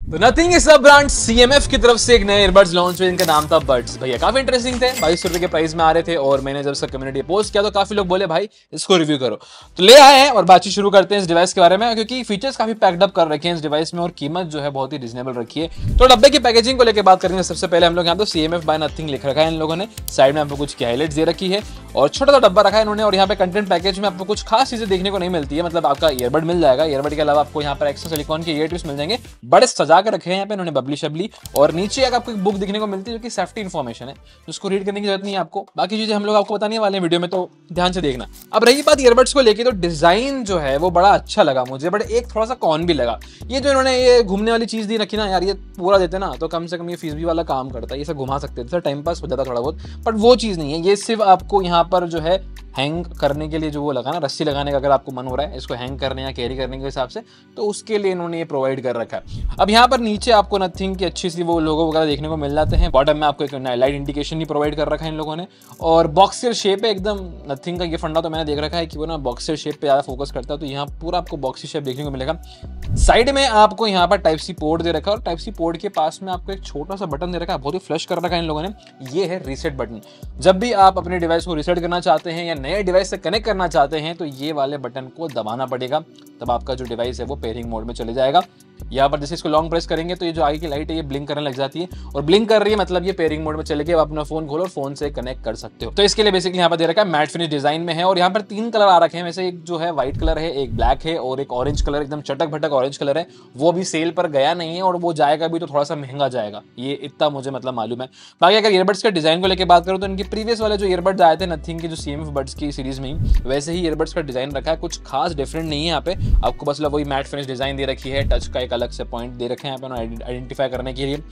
तो nothing is a brand CMF की तरफ से एक नए ईयरबड्स लॉन्च हुए, इनका नाम था बड्स। भैया काफी इंटरेस्टिंग थे, 2200 के प्राइस में आ रहे थे और मैंने जब इसका कम्युनिटी पोस्ट किया तो काफी लोग बोले भाई इसको रिव्यू करो, तो ले आए हैं और बातचीत शुरू करते हैं इस डिवाइस के बारे में, क्योंकि फीचर्स काफी पैक्ड अप कर रखे हैं इस डिवाइस में और कीमत जो है बहुत ही रिजनेबल रखी है। तो डब्बे की पैकेजिंग को लेकर बात करेंगे। सबसे पहले हम लोग यहाँ तो सीएमएफ बाय नथिंग लिख रखा है इन लोगों ने, साइड में आपको कुछ की हाईलाइट्स दे रखी है और छोटा सा डब्बा रखा है इन्होंने। और यहाँ पे कंटेंट पैकेज में आपको कुछ खास चीजें देखने को नहीं मिलती है, मतलब आपका ईयरबड मिल जाएगा, ईयरबड के अलावा आपको यहाँ पर एक्स्ट्रा सिलिकॉन के ईयर टिप्स मिल जाएंगे, बड़े सजा के रखे हैं यहाँ पे इन्होंने बबली शबली। और नीचे अगर आपको एक बुक दिखने को मिलती है जो कि सेफ्टी इन्फॉर्मेशन है, उसको रीड करने की जरूरत नहीं है आपको, बाकी चीजें हम लोग आपको बताने वाले हैं वीडियो में, तो ध्यान से देखना। अब रही बात ईयरबड्स को लेके, तो डिजाइन जो है वो बड़ा अच्छा लगा मुझे, बट एक थोड़ा सा कॉन भी लगा। ये जो इन्होंने ये घूमने वाली चीज दी रखी ना यार, ये पूरा देते ना तो कम से कम ये फीस भी वाला काम करता है, ये सब घुमा सकते थे, टाइम पास हो जाता थोड़ा बहुत, बट वो चीज नहीं है। ये सिर्फ आपको यहाँ पर जो है हैंग करने के लिए जो वो लगा ना, रस्सी लगाने का, अगर आपको मन हो रहा है इसको हैंग करने या कैरी करने के हिसाब से, तो उसके लिए इन्होंने ये प्रोवाइड कर रखा है। अब यहाँ पर नीचे आपको नथिंग की अच्छी सी वो लोगो वगैरह देखने को मिल जाते हैं। बॉटम में आपको एक लाइट इंडिकेशन ही प्रोवाइड कर रखा है इन लोगों ने, और बॉक्सियर शेप है एकदम। नथिंग का ये फंडा तो मैंने देख रखा है कि वो ना बॉक्सियर शेप पे ज़्यादा फोकस करता है, तो यहाँ पूरा आपको बॉक्सी शेप देखने को मिलेगा। साइड में आपको यहाँ पर टाइप सी पोर्ट दे रखा है और टाइप सी पोर्ट के पास में आपको एक छोटा सा बटन दे रखा है, बहुत ही फ्लश कर रखा है इन लोगों ने, ये है रीसेट बटन। जब भी आप अपने डिवाइस को रीसेट करना चाहते हैं या नए डिवाइस से कनेक्ट करना चाहते हैं तो ये वाले बटन को दबाना पड़ेगा, तब आपका जो डिवाइस है वो पेयरिंग मोड में चले जाएगा। यहाँ पर जैसे इसको लॉन्ग प्रेस करेंगे तो ये जो आगे की लाइट है ये ब्लिंक करने लग जाती है, और ब्लिंक कर रही है मतलब ये पेयरिंग मोड में चले गए, आप अपना फोन खोलो और फोन से कनेक्ट कर सकते हो। तो इसके लिए बेसिकली यहाँ पर दे रखा है मैट फिनिश डिजाइन में है, और यहाँ पर 3 कलर आ रखे हैं, वैसे एक जो है व्हाइट कलर है, एक ब्लैक है और एक ऑरेंज कलर, एकदम चटक भटक ऑरेंज कलर है। वो भी सेल पर गया नहीं है और वो जाएगा भी तो थोड़ा सा महंगा जाएगा, ये इतना मुझे मतलब मालूम है। बाकी अगर ईयरबड्स के डिजाइन को लेकर बात करूँ तो इनके प्रीवियस वाले जो ईयरबड्स आए थे नथिंग के जो सीएमएफ बड्स की सीरीज में ही, वैसे ही ईयरबड्स का डिजाइन रखा है, कुछ खास डिफरेंट नहीं है यहाँ पे आपको, बस वही मैट फिनिश डिजाइन दे रखी है, टच का एक अलग से पॉइंट दे रखे हैं यहाँ पे आइडेंटिफाई करने के लिए,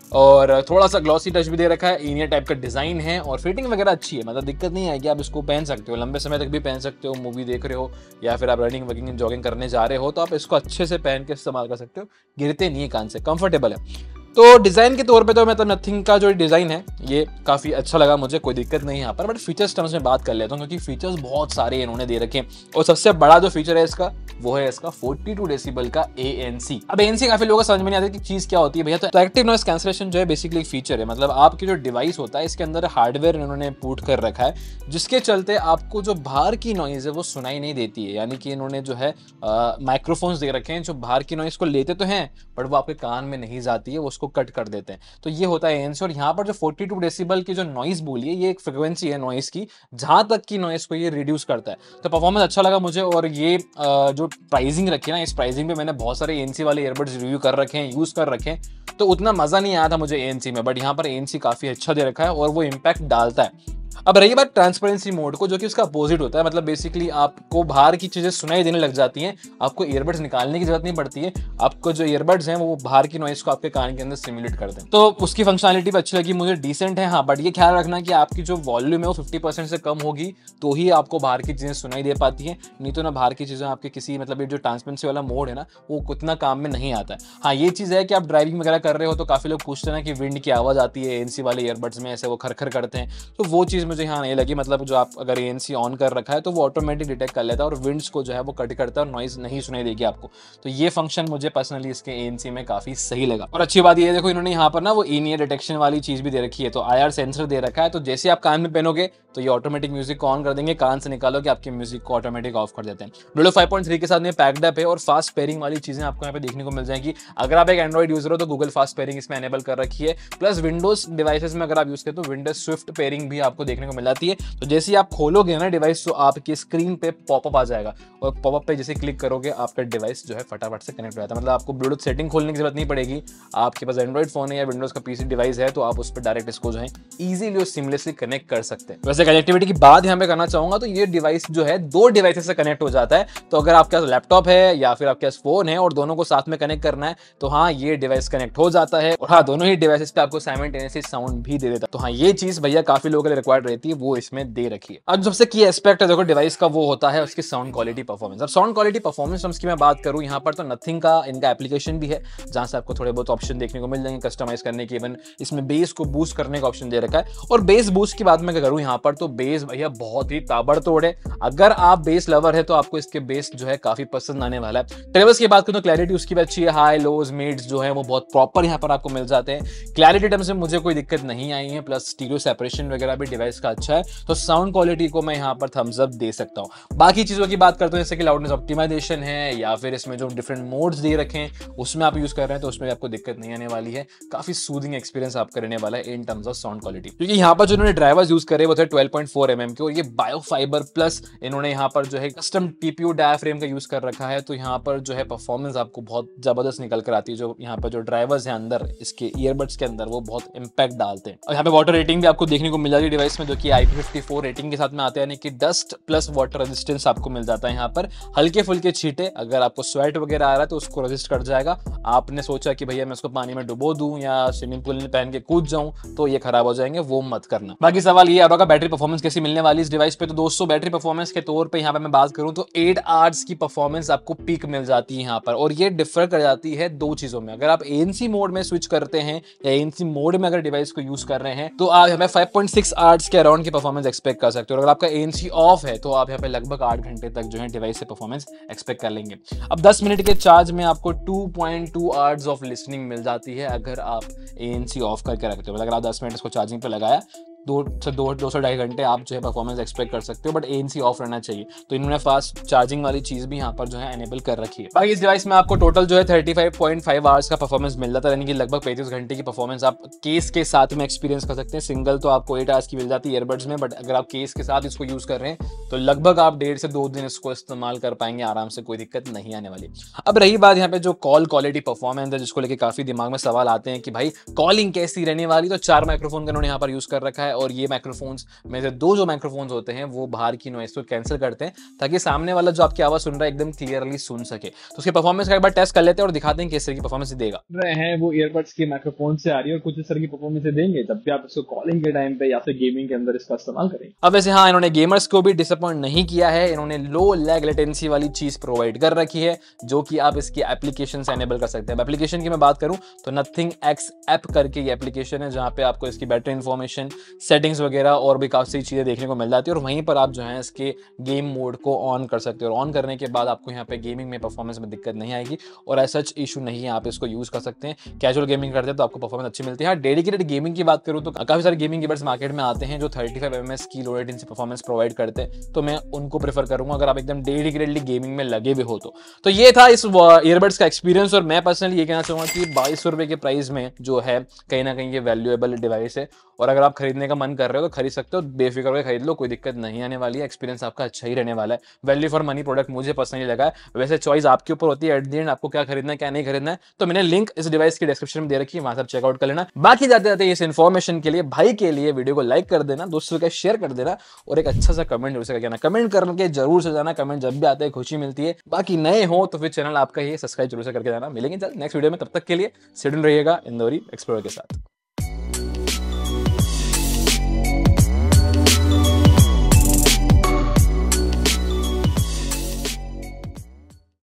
और थोड़ा सा ग्लॉसी टच भी दे रखा है, इनियर टाइप का डिजाइन है, और फिटिंग वगैरह अच्छी है, मतलब दिक्कत नहीं आएगी, आप इसको पहन सकते हो, लंबे समय तक भी पहन सकते हो, मूवी देख रहे हो या फिर आप रनिंग वगिंग जॉगिंग करने जा रहे हो तो आप इसको अच्छे से पहन के इस्तेमाल कर सकते हो, गिरते नहीं है कान से, कंफर्टेबल है। तो डिज़ाइन के तौर पे तो मतलब नथिंग का जो डिज़ाइन है ये काफ़ी अच्छा लगा मुझे, कोई दिक्कत नहीं है यहाँ पर, बट फीचर्स टर्म्स में बात कर लेता हूँ क्योंकि फीचर्स बहुत सारे इन्होंने दे रखे हैं, और सबसे बड़ा जो फीचर है इसका वो है इसका 42 डेसिबल का ANC। अब ANC काफी लोगों को समझ में नहीं आता कि चीज क्या होती है भैया। तो एक्टिव नॉइस कैंसलेशन जो है बेसिकली एक फीचर है, मतलब आपकी जो डिवाइस होता है इसके अंदर हार्डवेयर इन्होंने पुट कर रखा है जिसके चलते आपको जो बाहर की नॉइज है वो सुनाई नहीं देती है, यानी कि इन्होंने जो है माइक्रोफोन्स दे रखे हैं जो बाहर की नॉइज को लेते तो हैं बट वो आपके कान में नहीं जाती है, वो उसको कट कर देते हैं, तो ये होता है ANC। और यहाँ पर जो 42 डेसिबल की जो नॉइज बोली है ये एक फ्रिक्वेंसी है नॉइज की, जहां तक की नॉइज को ये रिड्यूस करता है, तो परफॉर्मेंस अच्छा लगा मुझे। और ये जो प्राइसिंग रखी है ना, इस प्राइसिंग पे मैंने बहुत सारे ANC वाले ईयरबड्स रिव्यू कर रखे हैं, यूज कर रखे हैं, तो उतना मजा नहीं आया था मुझे ANC में, बट यहाँ पर ANC काफी अच्छा दे रखा है और वो इम्पैक्ट डालता है। अब रही बात ट्रांसपेरेंसी मोड को, जो कि उसका अपोजिट होता है, मतलब बेसिकली आपको बाहर की चीजें सुनाई देने लग जाती हैं, आपको ईयरबड्स निकालने की जरूरत नहीं पड़ती है, आपको जो ईयरबड्स हैं वो बाहर की नॉइज को आपके कान के अंदर सिमुलेट कर दें, तो उसकी फंक्शनलिटी भी अच्छी लगी मुझे, डिसेंट है। हाँ बट ये ख्याल रखना कि आपकी जो वॉल्यूम है वो 50% से कम होगी तो ही आपको बाहर की चीजें सुनाई दे पाती है, नहीं तो ना बाहर की चीजें आपके किसी मतलब ये जो ट्रांसपेरेंसी वाला मोड है ना वो उतना काम में नहीं आता है। हाँ ये चीज है कि आप ड्राइविंग वगैरह कर रहे हो तो काफी लोग पूछते हैं ना कि विंड की आवाज आती है ANC वाले ईयरबड्स में, ऐसे वो खरखर करते हैं, तो वो चीज मुझे यहाँ नहीं लगी, मतलब जो आप अगर ANC ऑन कर रखा है तो वो ऑटोमेटिक डिटेक्ट कर लेता है और विंड्स को जो है वो कट करता है और नॉइज नहीं सुनाई देगी आपको, तो ये फंक्शन मुझे पर्सनली इसके ANC में काफी सही लगा। और अच्छी बात ये देखो इन्होंने यहाँ पर ना वो इन-ईयर डिटेक्शन वाली चीज भी दे रखी है, तो IR सेंसर दे रखा है, तो जैसे आप कान में पहनोगे तो ये ऑटोमेटिक म्यूजिक को ऑन कर देंगे, कान से निकालोगे आपके म्यूजिक को ऑटोमेटिक ऑफ कर देते हैं। Bluetooth 5.3 के साथ में पैक्ड अप है और फास्ट पेयरिंग वाली चीजें आपको यहाँ पे देखने को मिल जाएंगी। अगर आप एक एंड्रॉइड यूजर हो तो गूगल फास्ट पेयरिंग इसमें एनेबल कर रखी है, प्लस विंडोज डिवाइसेस में अगर आप यूज करें तो विंडोज स्विफ्ट पेयरिंग भी आपको देखने को मिल जाती है, तो जैसे आप खोलोगे ना डिवाइस तो आपकी स्क्रीन पे पॉपअप आ जाएगा और पॉपअप पे जैसे क्लिक करोगे आपका डिवाइस जो है फटाफट से कनेक्ट हो जाता है, मतलब आपको ब्लूटूथ सेटिंग खोलने की जरूरत नहीं पड़ेगी, आपके पास एंड्रॉइड फोन है या विंडोज का PC डिवाइस है तो आप उस पर डायरेक्ट इसको जो है इजीली और सिमलेसली कनेक्ट कर सकते हैं। वैसे कनेक्टिविटी की बात यहाँ पे करना चाहूंगा तो ये डिवाइस जो है 2 डिवाइसेस से कनेक्ट हो जाता है, तो अगर आपके पास लैपटॉप है या फिर आपके पास फोन है और दोनों को साथ में कनेक्ट करना है तो हाँ ये डिवाइस कनेक्ट हो जाता है, और हाँ दोनों ही डिवाइसेस पे आपको साइमल्टेनियसली साउंड भी दे देता है, तो हाँ ये चीज भैया काफी लोगों के लिए रिक्वायर्ड रिक्वायर्ड रहती है वो इसमें दे रखी है। अब सबसे की एस्पेक्ट है देखो डिवाइस का वो होता है उसकी साउंड क्वालिटी परफॉर्मेंस। अब साउंड क्वालिटी परफॉर्मेंस टर्म्स की मैं बात करूं यहाँ पर तो नथिंग का इनका एप्लीकेशन भी है जहां से आपको थोड़े बहुत ऑप्शन देखने को मिल जाएंगे कस्टमाइज करने के। इवन इसमें बेस को बूस्ट करने का ऑप्शन दे रखा है। और बेस बूस्ट की बात मैं करूं यहाँ पर तो बेस भैया बहुत ही ताबड़तोड़ है। अगर आप बेस लवर है तो आपको इसके बेस जो है काफी पसंद आने वाला है। ट्रेवल्स की बात करूं तो क्लैरिटी उसकी भी अच्छी है, हाई लोज मिड्स जो है वो बहुत प्रॉपर यहाँ पर आपको मिल जाते हैं। क्लैरिटी टर्म से मुझे कोई दिक्कत नहीं आई है, प्लस स्टीरियो सेपरेशन वगैरह भी डिवाइस का अच्छा है, तो साउंड क्वालिटी को मैं यहाँ पर थम्स अप दे सकता हूँ। बाकी चीजों की बात करते हैं जैसे कि लाउडनेस ऑप्टिमाइजेशन है या फिर इसमें जो डिफरेंट मोड्स दे रखे हैं उसमें आप यूज कर रहे हैं तो उसमें भी आपको दिक्कत नहीं आने वाली है। काफी सूदिंग एक्सपीरियंस आपका रहने वाला है in terms of sound quality. क्योंकि यहाँ पर जो इन्होंने ड्राइवर्स यूज करे वो थे 12.4 mm के और ये बायोफाइबर प्लस इन्होंने यहाँ पर जो है कस्टम टीपीयू डायाफ्रेम का यूज कर रखा है, तो यहाँ पर जो है परफॉर्मेंस आपको बहुत जबरदस्त निकल कर आती है। जो यहाँ पर जो ड्राइवर्स हैं अंदर इसके ईयरबड्स के अंदर वो बहुत इंपैक्ट डालते हैं। और यहाँ पे वाटर रेटिंग भी आपको देखने को मिल जाती है डिवाइस में जो कि IP54 रेटिंग के साथ में आते हैं, यानी कि डस्ट प्लस वाटर रेजिस्टेंस आपको मिल जाता है। यहाँ पर हल्के फुल्के छींटे अगर आपको स्वेट वगैरह आ रहा है तो उसको रेजिस्ट कर जाएगा। आपने सोचा कि भैया मैं उसको पानी में डुबो दूं या स्विमिंग पूल में पहन के कूद जाऊं तो ये खराब हो जाएंगे, वो मत करना। बाकी सवाल ये आपका बैटरी परफॉर्मेंस कैसी मिलने वाली इस डिवाइस पे, तो दोस्तों बैटरी परफॉर्मेंस के तौर पे यहाँ पे मैं बात करूं तो 8 आवर्स की परफॉर्मेंस आपको पीक मिल जाती है यहाँ पर। और ये डिफर कर जाती है दो चीजों में। अगर आप ANC मोड में स्विच करते हैं या ANC मोड में अगर डिवाइस को यूज कर रहे हैं तो आप हमें 5.6 आवर्स के अराउंड की परफॉर्मेंस एक्सपेक्ट कर सकते हो। अगर आपका ANC ऑफ है तो आप यहाँ पे लगभग 8 घंटे तक जो है डिवाइस से परफॉर्मेंस एक्सपेक्ट कर लेंगे। अब 10 मिनट के चार्ज में आपको 2.2 आवर्स ऑफ लिसनिंग मिल जाती है अगर आप ANC ऑफ करके रखते हो। मतलब अगर आप 10 मिनट इसको चार्जिंग पे लगाया 2 से 2.5 घंटे आप जो है परफॉर्मेंस एक्सपेक्ट कर सकते हो, बट ANC ऑफ रहना चाहिए। तो इन्होंने फास्ट चार्जिंग वाली चीज भी यहाँ पर जो है एनेबल कर रखी है। बाकी इस डिवाइस में आपको टोटल जो है 35.5 आवर्स का परफॉर्मेंस मिल जाता है, यानी कि लगभग 35 घंटे की परफॉर्मेंस आप केस के साथ में एक्सपीरियंस कर सकते हैं। सिंगल तो आपको 8 आवर्स की मिल जाती है ईयरबड्स में, बट अगर आप केस के साथ इसको यूज कर रहे हैं तो लगभग आप 1.5 से 2 दिन इसको इस्तेमाल कर पाएंगे आराम से, कोई दिक्कत नहीं आने वाली। अब रही बात यहाँ पे जो कॉल क्वालिटी परफॉर्मेंस है जिसको लेकर काफी दिमाग में सवाल आते हैं कि भाई कॉलिंग कैसी रहने वाली, तो 4 माइक्रोफोन का इन्होंने यहाँ पर यूज कर रखा है और ये माइक्रोफोन में से 2 जो माइक्रोफोन्स होते हैं वो बाहर की नॉइस को कैंसिल करते हैं ताकि सामने वाला जो आपकी आवाज सुन रहा है एकदम क्लियरली सुन सके। तो उसकी परफॉर्मेंस का एक बार टेस्ट कर लेते हैं और दिखाते हैं किस तरह की परफॉर्मेंस देगा। रहे हैं वो ईयरबड्स के माइक्रोफोन से आ रही है और कुछ इस तरह की परफॉर्मेंस देंगे जब भी आप इसको कॉलिंग के टाइम पे या फिर गेमिंग के अंदर इसका इस्तेमाल करेंगे। अब वैसे हाँ इन्होंने गेमर्स को भी डिसअपॉइंट नहीं किया है, इन्होंने लो लैग लेटेंसी वाली चीज प्रोवाइड कर रखी है जो कि आप इसकी एप्लीकेशन से एनेबल कर सकते हैं। एप्लीकेशन की मैं बात करूं तो नथिंग एक्स ऐप करके ये एप्लीकेशन है जहां पे आपको इसकी बैटरी इंफॉर्मेशन सेटिंग्स वगैरह और भी काफी चीजें देखने को मिल जाती है और वहीं पर आप जो है इसके गेम मोड को ऑन कर सकते हो और ऑन करने के बाद आपको यहाँ पे गेमिंग में परफॉर्मेंस में दिक्कत नहीं आएगी और ऐसा इशू नहीं है, आप इसको यूज कर सकते हैं। कैजुअल गेमिंग करते हैं तो आपको परफॉर्मेंस अच्छी मिलती है। डेडिकेटेड गेमिंग की बात करूँ तो काफी सारे गेमिंग कीबोर्ड्स मार्केट में आते हैं जो 35 mm की लो लेटेंसी परफॉर्मेंस प्रोवाइड करते हैं, तो मैं उनको प्रेफर करूंगा अगर आप एकदम डेडिकेटेडली गेमिंग में लगे हुए हो तो ये था इस ईयरबड्स का एक्सपीरियंस। और मैं पर्सनली ये कहना चाहूंगा कि 2200 रुपए के प्राइस में जो है कहीं ना कहीं ये वैल्यूएबल डिवाइस है और अगर आप खरीदने का मन कर रहे हो तो खरीद सकते हो, बेफिक्र होकर खरीद लो, कोई दिक्कत नहीं आने वाली है। एक्सपीरियंस आपका अच्छा ही रहने वाला है। वैल्यू फॉर मनी प्रोडक्ट मुझे पर्सनली लगा है। वैसे चॉइस आपके ऊपर होती है एट द एंड आपको क्या खरीदना है क्या नहीं खरीदना है, तो मैंने लिंक इस डिवाइस की डिस्क्रिप्शन में दे रखी है, वहां से चेकआउट कर लेना। बाकी जाते जाते इस इन्फॉर्मेशन के लिए भाई के लिए वीडियो को लाइक कर देना, दोस्तों के शेयर कर देना और एक अच्छा सा कमेंट जरूर से करना। कमेंट करके जरूर से जाना, कमेंट जब भी आते हैं खुशी मिलती है। बाकी नए हो तो फिर चैनल आपका ही सब्सक्राइब जरूर से करके जाना। मिलेंगे जल्द नेक्स्ट वीडियो में, तब तक के लिए स्टे ट्यून्ड रहिएगा इंदौरी एक्सप्लोरर के साथ।